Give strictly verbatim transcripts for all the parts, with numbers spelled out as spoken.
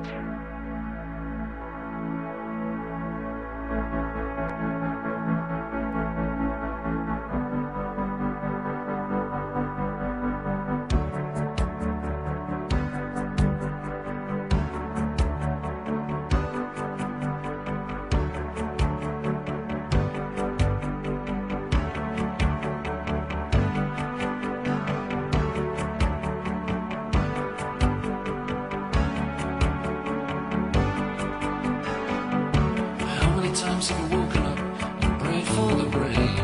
Have you woken up and prayed for the rain?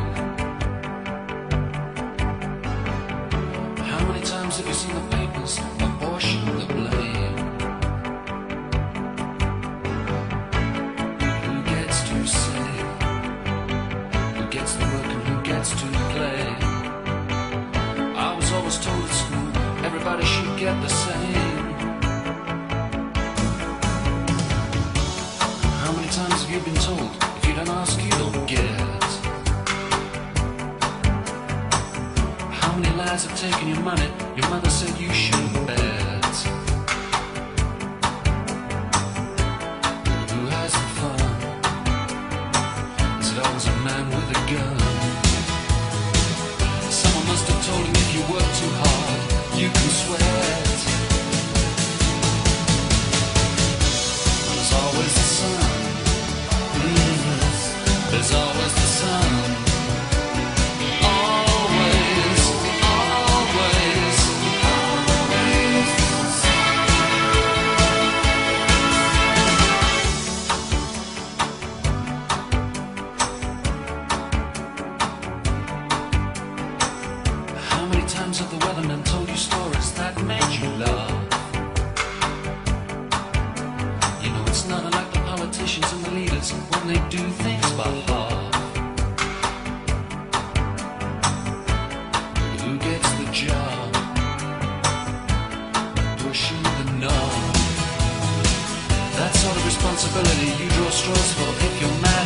How many times have you seen the papers apportion the blame? Who gets to say? Who gets the work and who gets to play? I was always told at school everybody should get the same. How many times have you been told if you don't ask you don't get? How many lies have taken your money? Your mother said you shouldn't bet. Who has the fun? Is it always a man with a gun? Someone must have told him if you work too hard you can sweat. There's always the sun. There's always the sun. Always, always, always. How many times have the weathermen told you stories that made you laugh? You know it's not unlike the politicians and the leaders when they do things by half. Who gets the job? Pushing the knob. That sort of responsibility you draw straws for if you're mad.